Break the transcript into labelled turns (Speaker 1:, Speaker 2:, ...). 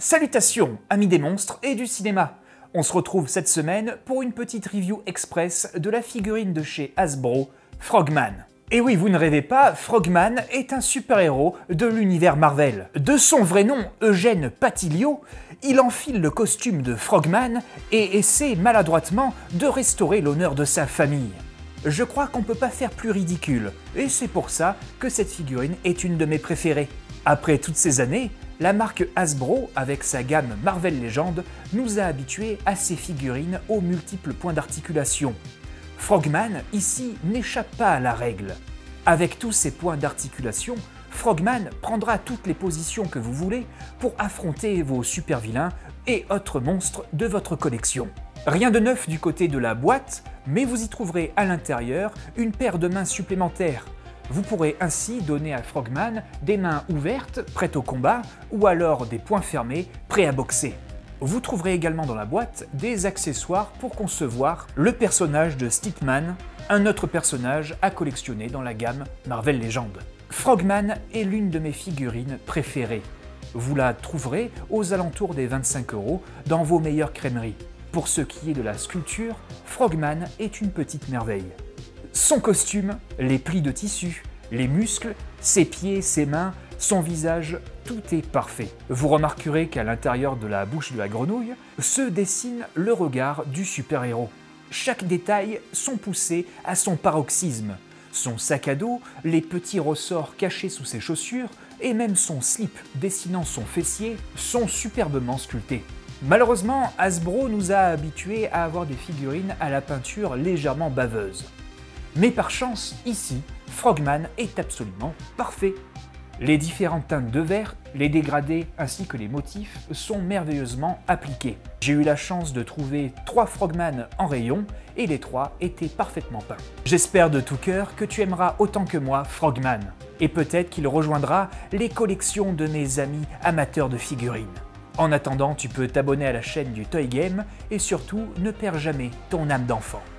Speaker 1: Salutations, amis des monstres et du cinéma. On se retrouve cette semaine pour une petite review express de la figurine de chez Hasbro, Frogman. Et oui, vous ne rêvez pas, Frogman est un super-héros de l'univers Marvel. De son vrai nom, Eugène Patilio, il enfile le costume de Frogman et essaie maladroitement de restaurer l'honneur de sa famille. Je crois qu'on peut pas faire plus ridicule, et c'est pour ça que cette figurine est une de mes préférées. Après toutes ces années, la marque Hasbro, avec sa gamme Marvel Legends, nous a habitués à ces figurines aux multiples points d'articulation. Frogman, ici, n'échappe pas à la règle. Avec tous ces points d'articulation, Frogman prendra toutes les positions que vous voulez pour affronter vos super-vilains et autres monstres de votre collection. Rien de neuf du côté de la boîte, mais vous y trouverez à l'intérieur une paire de mains supplémentaires. Vous pourrez ainsi donner à Frogman des mains ouvertes, prêtes au combat, ou alors des poings fermés, prêts à boxer. Vous trouverez également dans la boîte des accessoires pour concevoir le personnage de Stickman, un autre personnage à collectionner dans la gamme Marvel Legends. Frogman est l'une de mes figurines préférées. Vous la trouverez aux alentours des 25 € dans vos meilleures crèmeries. Pour ce qui est de la sculpture, Frogman est une petite merveille. Son costume, les plis de tissu, les muscles, ses pieds, ses mains, son visage, tout est parfait. Vous remarquerez qu'à l'intérieur de la bouche de la grenouille se dessine le regard du super-héros. Chaque détail sont poussés à son paroxysme. Son sac à dos, les petits ressorts cachés sous ses chaussures et même son slip dessinant son fessier sont superbement sculptés. Malheureusement, Hasbro nous a habitués à avoir des figurines à la peinture légèrement baveuse. Mais par chance, ici, Frogman est absolument parfait. Les différentes teintes de vert, les dégradés ainsi que les motifs sont merveilleusement appliqués. J'ai eu la chance de trouver 3 Frogman en rayon et les 3 étaient parfaitement peints. J'espère de tout cœur que tu aimeras autant que moi Frogman. Et peut-être qu'il rejoindra les collections de mes amis amateurs de figurines. En attendant, tu peux t'abonner à la chaîne du Toy Game et surtout ne perds jamais ton âme d'enfant.